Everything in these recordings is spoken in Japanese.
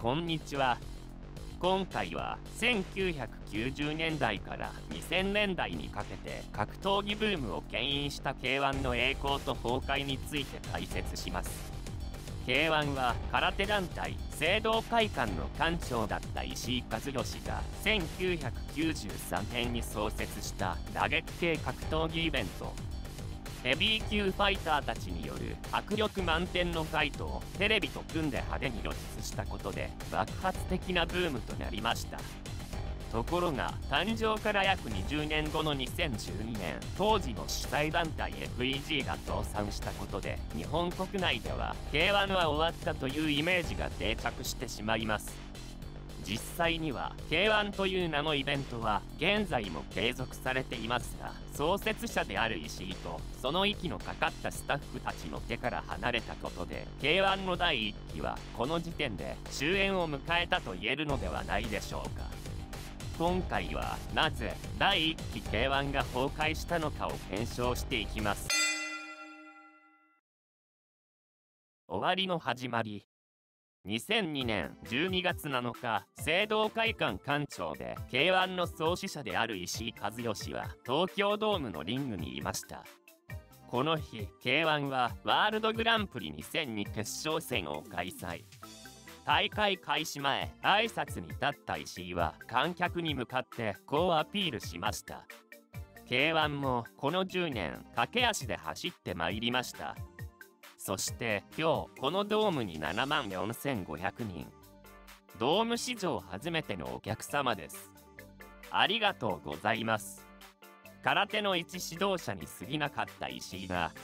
こんにちは。今回は1990年代から2000年代にかけて格闘技ブームを牽引した K1 の栄光と崩壊について解説します。K1 は空手団体聖堂会館の館長だった石井和義が1993年に創設した打撃系格闘技イベント。ヘビー級ファイターたちによる迫力満点のファイトをテレビと組んで派手に露出したことで爆発的なブームとなりました。ところが誕生から約20年後の2012年、当時の主催団体 FEG が倒産したことで日本国内では K1 は終わったというイメージが定着してしまいます。実際には K1 という名のイベントは現在も継続されていますが、創設者である石井とその息のかかったスタッフたちの手から離れたことで K1 の第1期はこの時点で終焉を迎えたと言えるのではないでしょうか。今回はなぜ第1期 K1 が崩壊したのかを検証していきます。終わりの始まり。2002年12月7日、聖堂会館館長で K1 の創始者である石井和義は東京ドームのリングにいました。この日 K1 はワールドグランプリ2002決勝戦を開催。大会開始前、挨拶に立った石井は観客に向かってこうアピールしました。K1 もこの10年駆け足で走ってまいりました。そして今日このドームに74,500人。ドーム史上初めてのお客様です。ありがとうございます。空手の一指導者に過ぎなかった石井が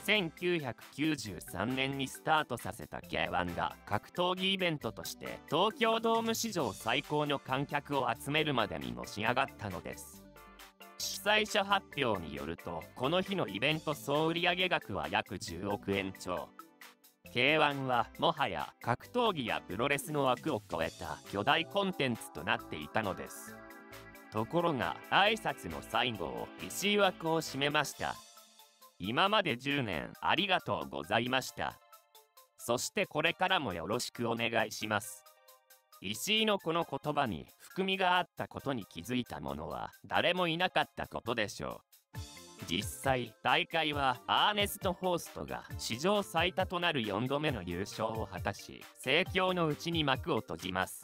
1993年にスタートさせた K1 が格闘技イベントとして東京ドーム史上最高の観客を集めるまでにのし上がったのです。主催者発表によると、この日のイベント総売上額は約10億円超。K1 はもはや格闘技やプロレスの枠を超えた巨大コンテンツとなっていたのです。ところが挨拶の最後を石井はこう締めました。今まで10年ありがとうございました。そしてこれからもよろしくお願いします。石井のこの言葉に含みがあったことに気づいた者は誰もいなかったことでしょう。実際大会はアーネスト・ホーストが史上最多となる4度目の優勝を果たし、盛況のうちに幕を閉じます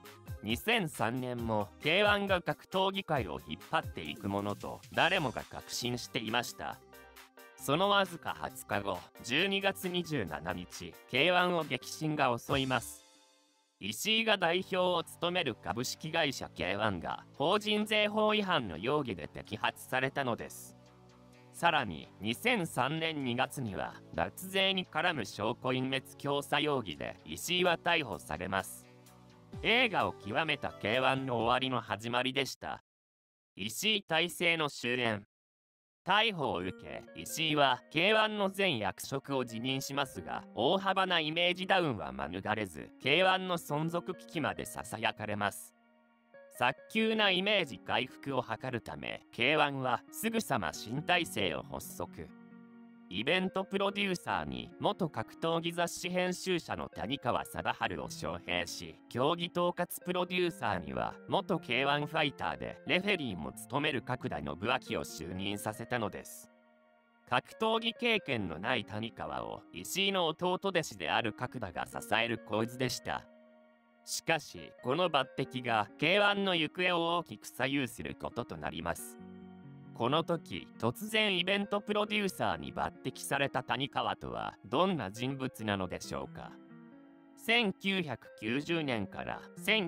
。2003年も K1 が格闘技界を引っ張っていくものと誰もが確信していました。そのわずか20日後、12月27日 K1 を激震が襲います。石井が代表を務める株式会社 K1 が法人税法違反の容疑で摘発されたのです。さらに2003年2月には脱税に絡む証拠隠滅教唆容疑で石井は逮捕されます。映画を極めた K1 の終わりの始まりでした。石井体制の終焉。逮捕を受け石井は K1 の全役職を辞任しますが、大幅なイメージダウンは免れず K1 の存続危機までささやかれます。早急なイメージ回復を図るため K1 はすぐさま新体制を発足。イベントプロデューサーに元格闘技雑誌編集者の谷川貞治を招聘し、競技統括プロデューサーには元 K1 ファイターでレフェリーも務める角田信明を就任させたのです。格闘技経験のない谷川を石井の弟弟子である角田が支える構図でした。しかしこの抜擢が K1 の行方を大きく左右することとなります。この時突然イベントプロデューサーに抜擢された谷川とはどんな人物なのでしょうか。1990年から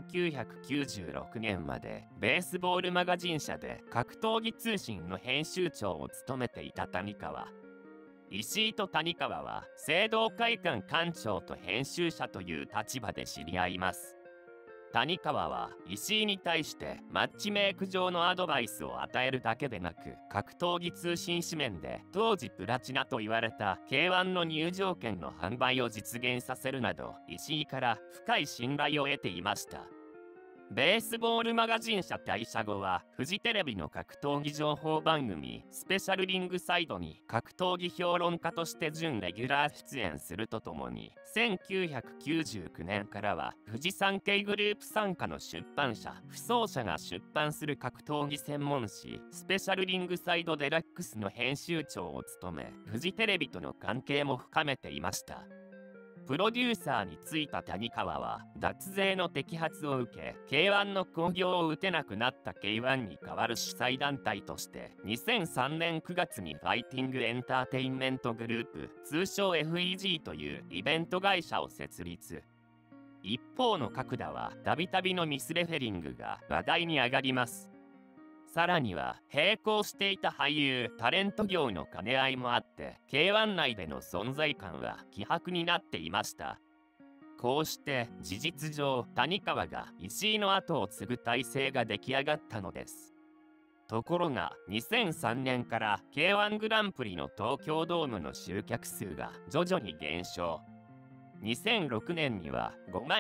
1996年までベースボールマガジン社で格闘技通信の編集長を務めていた谷川。石井と谷川は聖堂会館館長と編集者という立場で知り合います。谷川は石井に対してマッチメイク上のアドバイスを与えるだけでなく、格闘技通信紙面で当時プラチナと言われた K1 の入場券の販売を実現させるなど石井から深い信頼を得ていました。 ベースボールマガジン社退社後はフジテレビの格闘技情報番組スペシャルリングサイドに格闘技評論家として準レギュラー出演するとともに、1999年からはフジサンケイグループ傘下の出版社不走社が出版する格闘技専門誌スペシャルリングサイドデラックスの編集長を務め、フジテレビとの関係も深めていました。プロデューサーに就いた谷川は脱税の摘発を受け、K1 の興行を打てなくなった K1 に代わる主催団体として2003年9月にファイティングエンターテインメントグループ、通称 FEG というイベント会社を設立。一方の角田はたびたびのミスレフェリングが話題に上がります。さらには並行していた俳優タレント業の兼ね合いもあって、 K1 内での存在感は希薄になっていました。こうして事実上谷川が石井の後を継ぐ体制が出来上がったのです。ところが2003年から K1 グランプリの東京ドームの集客数が徐々に減少。2006年には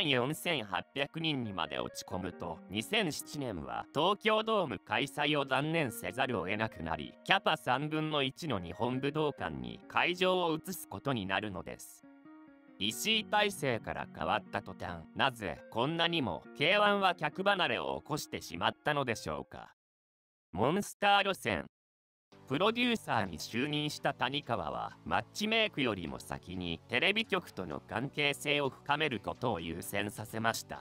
54,800人にまで落ち込むと、2007年は東京ドーム開催を断念せざるを得なくなり、キャパ3分の1の日本武道館に会場を移すことになるのです。石井体制から変わった途端、なぜこんなにも K1 は客離れを起こしてしまったのでしょうか。モンスター路線。プロデューサーに就任した谷川はマッチメイクよりも先にテレビ局との関係性を深めることを優先させました。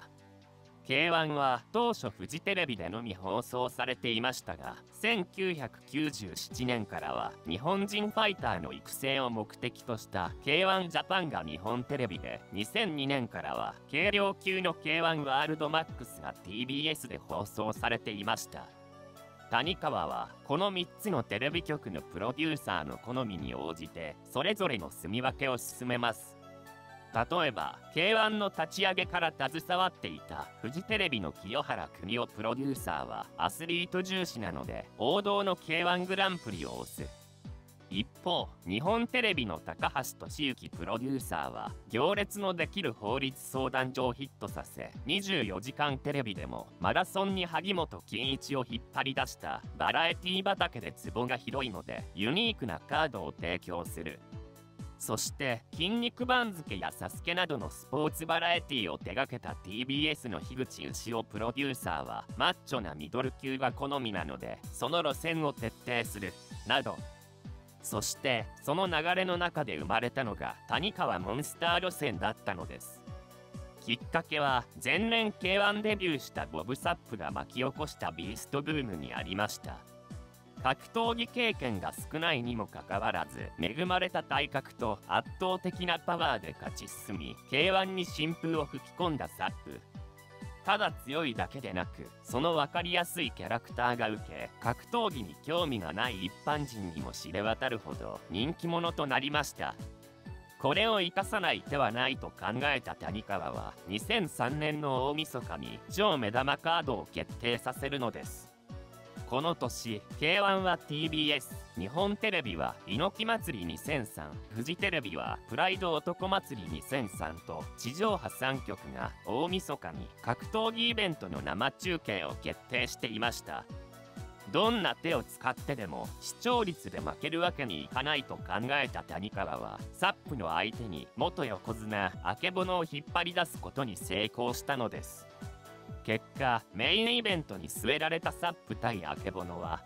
K1 は当初フジテレビでのみ放送されていましたが、1997年からは日本人ファイターの育成を目的とした K1 ジャパンが日本テレビで、2002年からは軽量級の K1 ワールドマックスが TBS で放送されていました。谷川はこの3つのテレビ局のプロデューサーの好みに応じてそれぞれの住み分けを進めます。例えば K1 の立ち上げから携わっていたフジテレビの清原邦夫プロデューサーはアスリート重視なので王道の K1 グランプリを推す。一方、日本テレビの高橋俊之プロデューサーは行列のできる法律相談所をヒットさせ、24時間テレビでもマラソンに萩本欽一を引っ張り出したバラエティ畑でツボが広いのでユニークなカードを提供する。そして筋肉番付やサスケなどのスポーツバラエティを手掛けた TBS の樋口牛尾プロデューサーはマッチョなミドル級が好みなのでその路線を徹底するなど。そしてその流れの中で生まれたのが谷川モンスター路線だったのです。きっかけは前年 K1 デビューしたボブ・サップが巻き起こしたビーストブームにありました。格闘技経験が少ないにもかかわらず恵まれた体格と圧倒的なパワーで勝ち進み K1 に新風を吹き込んだサップ。ただ強いだけでなくその分かりやすいキャラクターが受け、格闘技に興味がない一般人にも知れ渡るほど人気者となりました。これを生かさない手はないと考えた谷川は2003年の大晦日に超目玉カードを決定させるのです。この年 K1 は TBS、 日本テレビは猪木祭り2003、フジテレビはプライド男祭り2003と地上波3局が大晦日に格闘技イベントの生中継を決定していました。どんな手を使ってでも視聴率で負けるわけにいかないと考えた谷川はサップの相手に元横綱曙を引っ張り出すことに成功したのです。結果メインイベントに据えられたサップ対曙は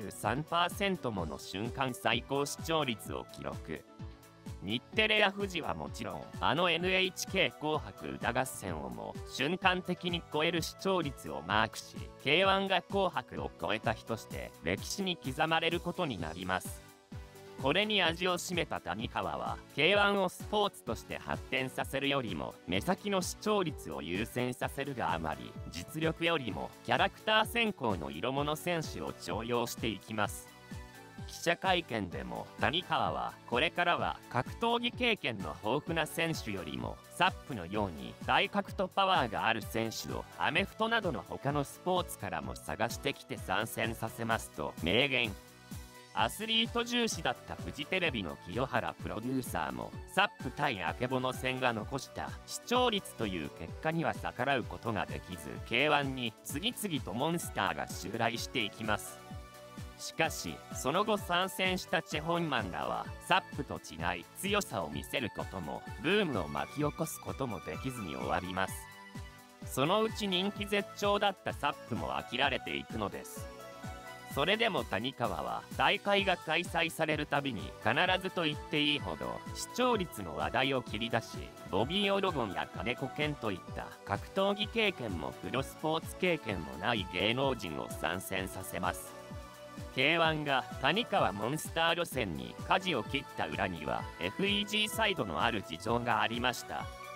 43% もの瞬間最高視聴率を記録。日テレやフジはもちろんNHK 紅白歌合戦をも瞬間的に超える視聴率をマークし K1 が紅白を超えた日として歴史に刻まれることになります。これに味を占めた谷川は K1 をスポーツとして発展させるよりも目先の視聴率を優先させるがあまり、実力よりもキャラクター選考の色物選手を重用していきます。記者会見でも谷川はこれからは格闘技経験の豊富な選手よりもサップのように体格とパワーがある選手をアメフトなどの他のスポーツからも探してきて参戦させますと明言。 アスリート重視だったフジテレビの清原プロデューサーもサップ対あけぼの戦が残した視聴率という結果には逆らうことができず K1 に次々とモンスターが襲来していきます。しかしその後参戦したチェ・ホンマンらはサップと違い強さを見せることもブームを巻き起こすこともできずに終わります。そのうち人気絶頂だったサップも飽きられていくのです。それでも谷川は大会が開催されるたびに必ずと言っていいほど視聴率の話題を切り出し、ボビー・オロゴンや金子健といった格闘技経験もプロスポーツ経験もない芸能人を参戦させます。K1 が谷川モンスター路線に舵を切った裏には FEG サイドのある事情がありました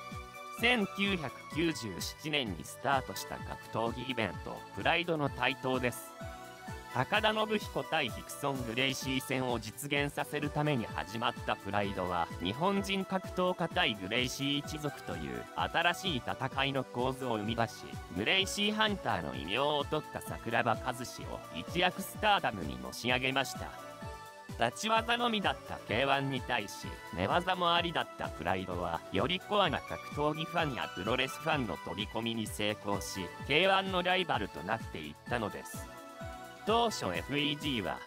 。1997年にスタートした格闘技イベントプライドの台頭です。高田信彦対ヒクソン・グレイシー戦を実現させるために始まったプライドは日本人格闘家対グレイシー一族という新しい戦いの構図を生み出し、グレイシーハンターの異名を取った桜庭和志を一躍スターダムにのし上げました。立ち技のみだった K1 に対し寝技もありだったプライドはよりコアな格闘技ファンやプロレスファンの取り込みに成功し K1 のライバルとなっていったのです。当初 FEG は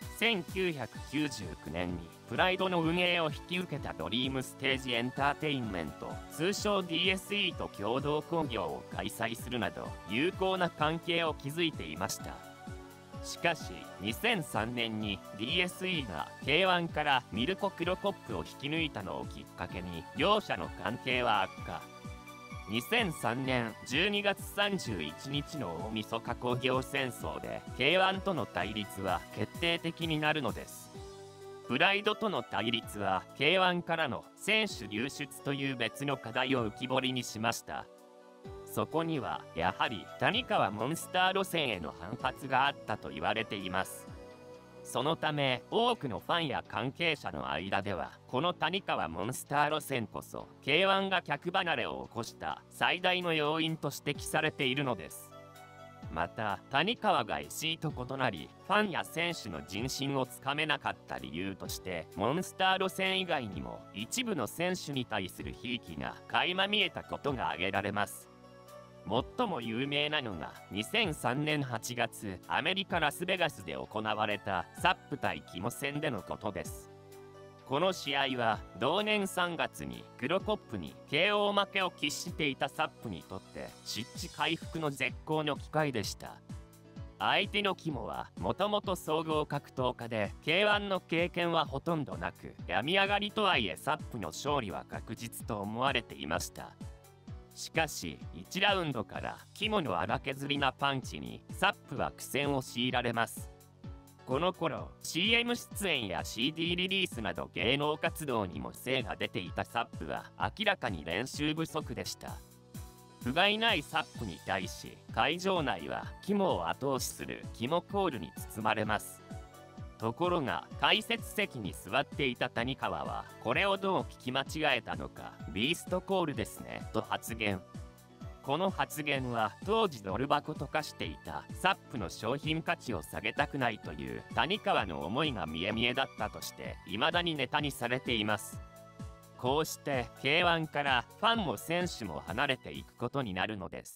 1999年にプライドの運営を引き受けたドリームステージエンターテインメント通称 DSE と共同興行を開催するなど友好な関係を築いていました。しかし2003年に DSE が K1 からミルコ・クロコップを引き抜いたのをきっかけに両者の関係は悪化。2003年12月31日の大晦日興行戦争で K1 との対立は決定的になるのです。プライドとの対立は K1 からの選手流出という別の課題を浮き彫りにしました。そこにはやはり谷川モンスター路線への反発があったと言われています。そのため多くのファンや関係者の間ではこの谷川モンスター路線こそ K1 が客離れを起こした最大の要因と指摘されているのです。また谷川が石井と異なりファンや選手の人心をつかめなかった理由としてモンスター路線以外にも一部の選手に対するひいきが垣間見えたことが挙げられます。最も有名なのが2003年8月アメリカ・ラスベガスで行われたサップ対キモ戦でのことです。この試合は同年3月にクロコップに KO 負けを喫していたサップにとって失地回復の絶好の機会でした。相手のキモはもともと総合格闘家で K1 の経験はほとんどなく、病み上がりとはいえサップの勝利は確実と思われていました。しかし1ラウンドから肝の荒削りなパンチにサップは苦戦を強いられます。この頃 CM 出演や CD リリースなど芸能活動にも精が出ていたサップは明らかに練習不足でした。不甲斐ないサップに対し会場内は肝を後押しする肝コールに包まれます。ところが解説席に座っていた谷川はこれをどう聞き間違えたのかビーストコールですねと発言。この発言は当時ドル箱と化していたサップの商品価値を下げたくないという谷川の思いが見え見えだったとして未だにネタにされています。こうして K1 からファンも選手も離れていくことになるのです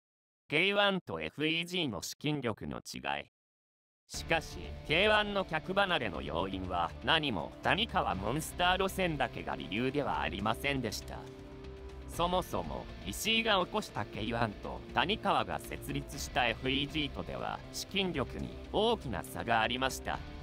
。K1 と FEG の資金力の違い。しかし K1 の客離れの要因は何も谷川モンスター路線だけが理由ではありませんでした。そもそも石井が起こした K1 と谷川が設立した FEG とでは資金力に大きな差がありました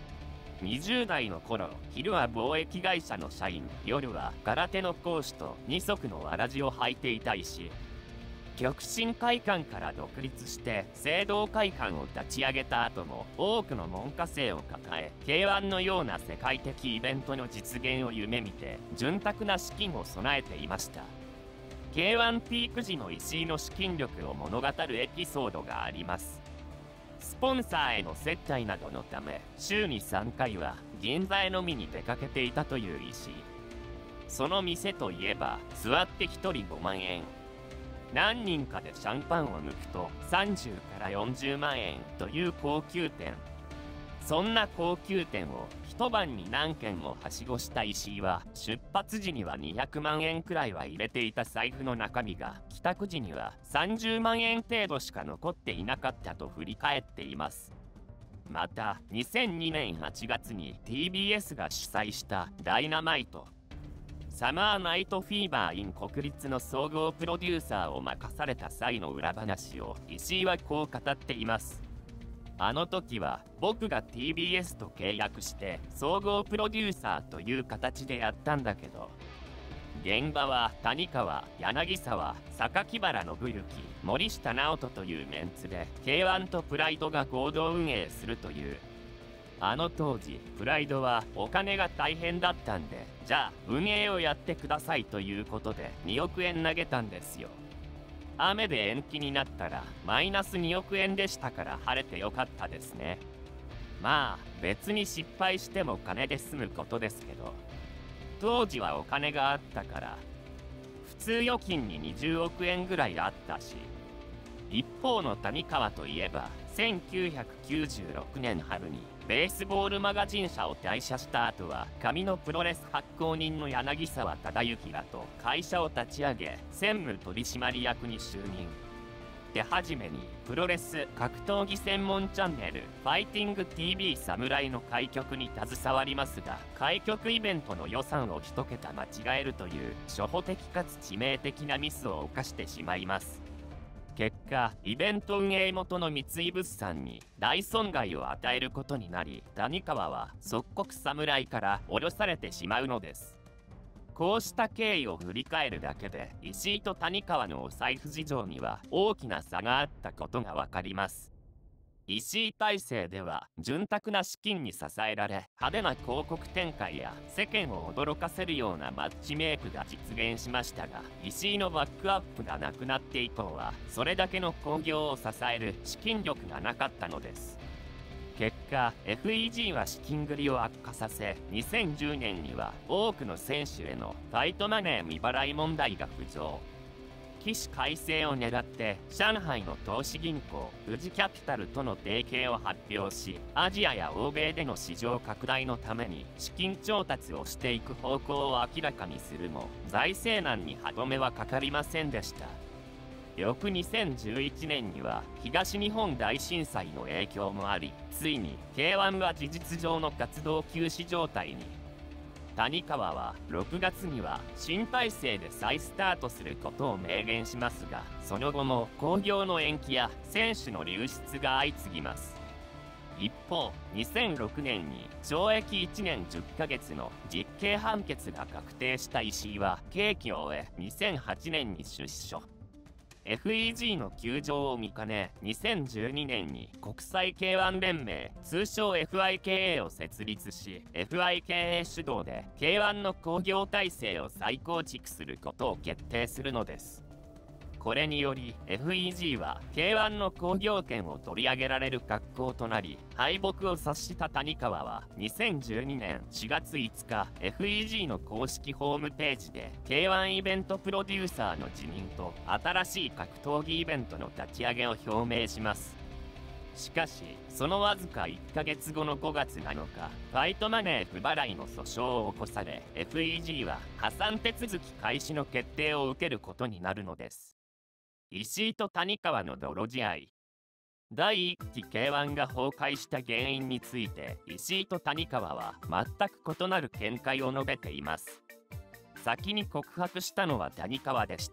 。20代の頃、昼は貿易会社の社員、夜は空手の講師と二足のわらじを履いていた石井。極真会館から独立して聖堂会館を立ち上げた後も多くの門下生を抱え K1 のような世界的イベントの実現を夢見て潤沢な資金を備えていました。 K1 ピーク時の石井の資金力を物語るエピソードがあります。スポンサーへの接待などのため週に3回は銀座へ飲みに出かけていたという石井。その店といえば座って1人5万円、何人かでシャンパンを抜くと30から40万円という高級店。 そんな高級店を一晩に何軒もはしごした石井は、出発時には200万円くらいは入れていた財布の中身が帰宅時には30万円程度しか残っていなかったと振り返っています。また2002年8月に TBS が主催したダイナマイトサマーナイトフィーバー in 国立の総合プロデューサーを任された際の裏話を石井はこう語っています。あの時は僕が TBS と契約して総合プロデューサーという形でやったんだけど、現場は谷川、柳沢、榊原信之、森下直人というメンツで K1 とプライドが合同運営するという。あの当時プライドはお金が大変だったんで、じゃあ運営をやってくださいということで2億円投げたんですよ。雨で延期になったらマイナス2億円でしたから晴れてよかったですね。まあ別に失敗しても金で済むことですけど、当時はお金があったから普通預金に20億円ぐらいあったし。一方の谷川といえば1996年春にベースボールマガジン社を退社した後は紙のプロレス発行人の柳沢忠之らと会社を立ち上げ専務取締役に就任。手始めにプロレス格闘技専門チャンネルファイティング TV 侍の開局に携わりますが、開局イベントの予算を1桁間違えるという初歩的かつ致命的なミスを犯してしまいます。結果イベント運営元の三井物産に大損害を与えることになり、谷川は即刻侍から降ろされてしまうのです。こうした経緯を振り返るだけで石井と谷川のお財布事情には大きな差があったことがわかります。石井体制では潤沢な資金に支えられ、派手な広告展開や世間を驚かせるようなマッチメイクが実現しましたが、石井のバックアップがなくなって以降はそれだけの興行を支える資金力がなかったのです。結果 FEG は資金繰りを悪化させ、2010年には多くの選手へのファイトマネー未払い問題が浮上。起死回生を狙って上海の投資銀行富士キャピタルとの提携を発表し、アジアや欧米での市場拡大のために資金調達をしていく方向を明らかにするも、財政難に歯止めはかかりませんでした。翌2011年には東日本大震災の影響もあり、ついに K1 は事実上の活動休止状態に。谷川は6月には新体制で再スタートすることを明言しますが、その後も興行の延期や選手の流出が相次ぎます。一方2006年に懲役1年10ヶ月の実刑判決が確定した石井は刑期を終え2008年に出所。FEG の休場を見かね、2012年に国際 K1 連盟通称 FIKA を設立し、 FIKA 主導で K1 の興行体制を再構築することを決定するのです。これにより FEG は K1 の興行権を取り上げられる格好となり、敗北を察した谷川は2012年4月5日 FEG の公式ホームページで K1 イベントプロデューサーの辞任と新しい格闘技イベントの立ち上げを表明します。しかしそのわずか1ヶ月後の5月7日、ファイトマネー不払いの訴訟を起こされ、 FEG は破産手続き開始の決定を受けることになるのです。石井と谷川の泥仕合。第1期 K1 が崩壊した原因について石井と谷川は全く異なる見解を述べています。先に告白したのは谷川でした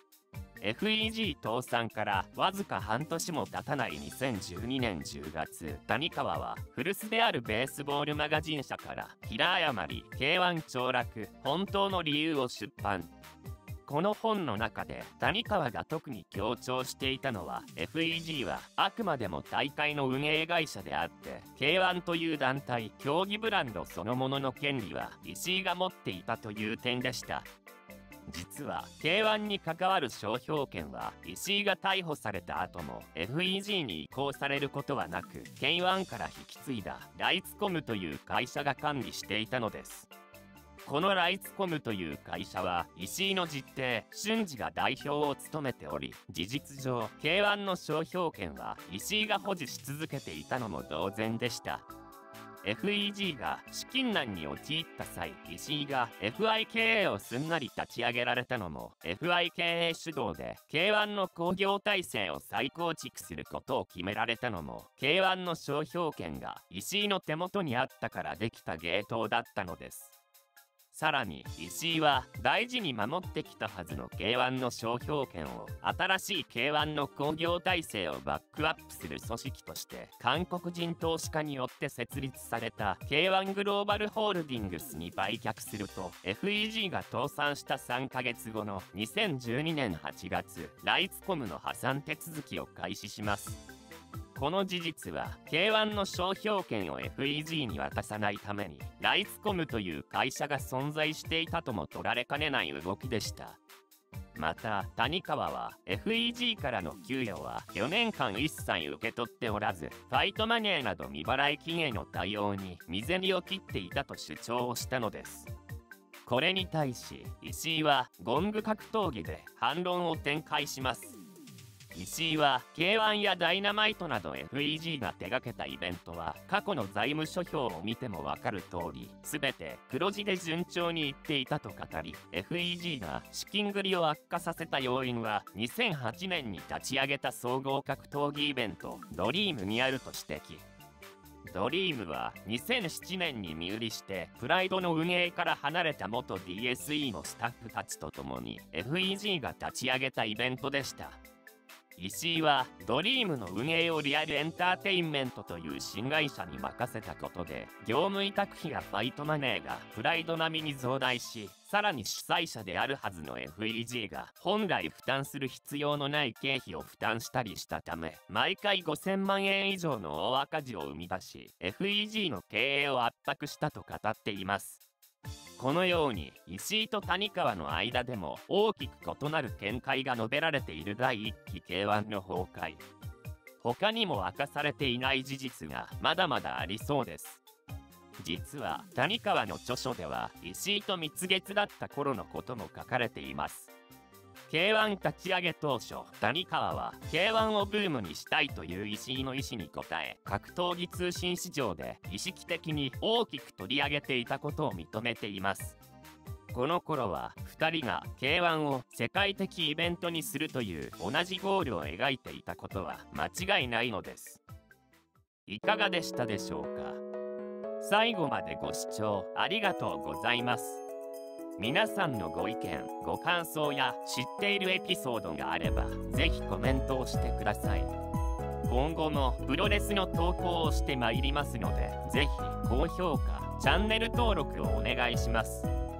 。FEG 倒産からわずか半年も経たない2012年10月、谷川は古巣であるベースボールマガジン社から平誤り K1 凋落本当の理由を出版。この本の中で谷川が特に強調していたのは、 FEG はあくまでも大会の運営会社であって K1 という団体競技ブランドそのものの権利は石井が持っていたという点でした。実は K1 に関わる商標権は石井が逮捕された後も FEG に移行されることはなく、 K1 から引き継いだライツコムという会社が管理していたのです。このライツコムという会社は石井の実弟俊二が代表を務めており、事実上 K1 の商標権は石井が保持し続けていたのも同然でした。 FEG が資金難に陥った際、石井が FIKA をすんなり立ち上げられたのも FIKA 主導で K1 の興行体制を再構築することを決められたのも K1 の商標権が石井の手元にあったからできた芸当だったのです。さらに石井は大事に守ってきたはずの K1 の商標権を新しい K1 の興行体制をバックアップする組織として韓国人投資家によって設立された K1 グローバルホールディングスに売却すると FEG が倒産した3ヶ月後の2012年8月、ライツコムの破産手続きを開始します。この事実は K1 の商標権を FEG に渡さないためにライツコムという会社が存在していたとも取られかねない動きでした。また谷川は FEG からの給与は4年間一切受け取っておらず、ファイトマネーなど未払い金への対応に身銭を切っていたと主張をしたのです。これに対し石井はゴング格闘技で反論を展開します。石井は K1 やダイナマイトなど FEG が手掛けたイベントは過去の財務諸表を見てもわかる通り全て黒字で順調にいっていたと語り、 FEG が資金繰りを悪化させた要因は2008年に立ち上げた総合格闘技イベントドリームにあると指摘。ドリームは2007年に身売りしてプライドの運営から離れた元 DSE のスタッフたちと共に FEG が立ち上げたイベントでした。石井はドリームの運営をリアルエンターテインメントという新会社に任せたことで業務委託費やファイトマネーがプライド並みに増大し、さらに主催者であるはずの FEG が本来負担する必要のない経費を負担したりしたため、毎回5000万円以上の大赤字を生み出し FEG の経営を圧迫したと語っています。このように石井と谷川の間でも大きく異なる見解が述べられている第1期 K1 の崩壊。他にも明かされていない事実がまだまだありそうです。実は谷川の著書では石井と蜜月だった頃のことも書かれています。K1 立ち上げ当初、谷川は K1 をブームにしたいという石井の意思に応え、格闘技通信市場で意識的に大きく取り上げていたことを認めています。この頃は2人が K1 を世界的イベントにするという同じゴールを描いていたことは間違いないのです。いかがでしたでしょうか。最後までご視聴ありがとうございます。皆さんのご意見、ご感想や知っているエピソードがあればぜひコメントをしてください。今後もプロレスの投稿をしてまいりますので、ぜひ高評価、チャンネル登録をお願いします。